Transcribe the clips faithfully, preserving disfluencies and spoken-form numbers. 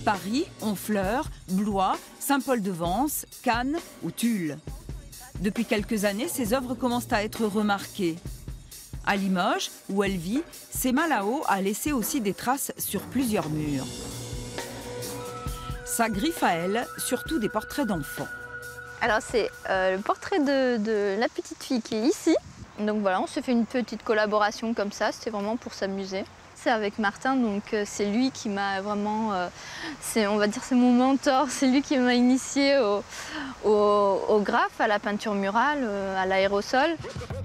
Paris, Honfleur, Blois, Saint-Paul-de-Vence, Cannes ou Tulle. Depuis quelques années, ses œuvres commencent à être remarquées. À Limoges, où elle vit, Sema Lao a laissé aussi des traces sur plusieurs murs. Sa griffe à elle, surtout des portraits d'enfants. Alors c'est euh, le portrait de, de la petite fille qui est ici. Donc voilà, on s'est fait une petite collaboration comme ça, c'était vraiment pour s'amuser. C'est avec Martin, donc euh, c'est lui qui m'a vraiment, euh, c'est, on va dire c'est mon mentor, c'est lui qui m'a initié au, au, au graphe, à la peinture murale, euh, à l'aérosol.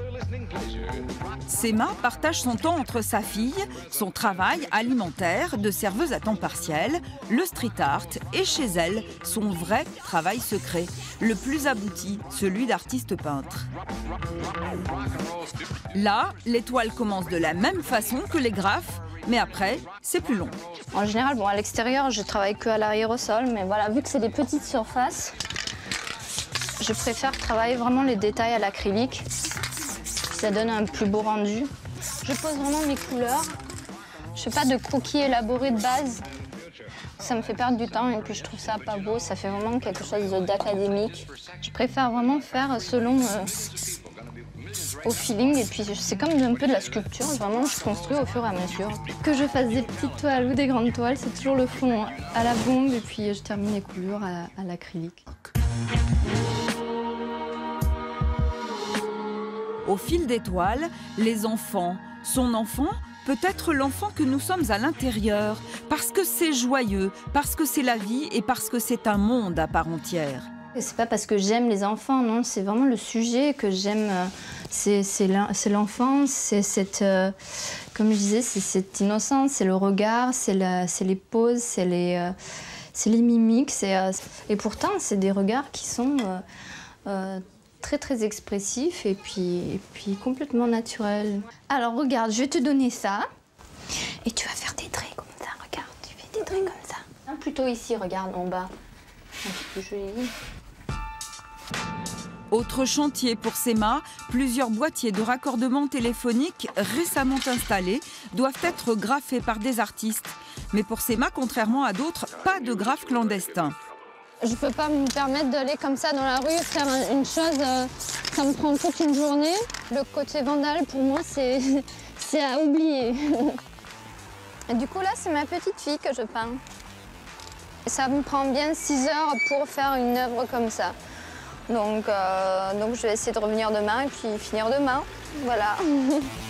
Sema partage son temps entre sa fille, son travail alimentaire de serveuse à temps partiel, le street art et chez elle, son vrai travail secret, le plus abouti, celui d'artiste peintre. Là, les toiles commencent de la même façon que les graphes, mais après, c'est plus long. En général, bon, à l'extérieur, je travaille que à l'aérosol, mais voilà, vu que c'est des petites surfaces, je préfère travailler vraiment les détails à l'acrylique. Ça donne un plus beau rendu. Je pose vraiment mes couleurs. Je fais pas de croquis élaborés de base. Ça me fait perdre du temps et puis je trouve ça pas beau. Ça fait vraiment quelque chose d'académique. Je préfère vraiment faire selon euh, au feeling et puis c'est comme un peu de la sculpture. Vraiment, je construis au fur et à mesure. Que je fasse des petites toiles ou des grandes toiles, c'est toujours le fond à la bombe et puis je termine les coulures à, à l'acrylique. Au fil des toiles, les enfants, son enfant, peut-être l'enfant que nous sommes à l'intérieur, parce que c'est joyeux, parce que c'est la vie et parce que c'est un monde à part entière. C'est pas parce que j'aime les enfants, non, c'est vraiment le sujet que j'aime. C'est l'enfance, c'est cette, euh, comme je disais, c'est cette innocence, c'est le regard, c'est les poses, c'est les, euh, les mimiques. Euh, et pourtant, c'est des regards qui sont euh, euh, très très expressif et puis, et puis complètement naturel. Alors regarde, je vais te donner ça et tu vas faire des traits comme ça, regarde, tu fais des traits comme ça. Un plutôt ici, regarde en bas, un petit peu joli. Autre chantier pour Sema, plusieurs boîtiers de raccordement téléphonique récemment installés doivent être graffés par des artistes. Mais pour Sema, contrairement à d'autres, pas de graphe clandestin. Je peux pas me permettre d'aller comme ça dans la rue, faire une chose, euh, ça me prend toute une journée. Le côté vandale, pour moi, c'est à oublier. Et du coup, là, c'est ma petite fille que je peins. Et ça me prend bien six heures pour faire une œuvre comme ça. Donc, euh, donc je vais essayer de revenir demain et puis finir demain. Voilà.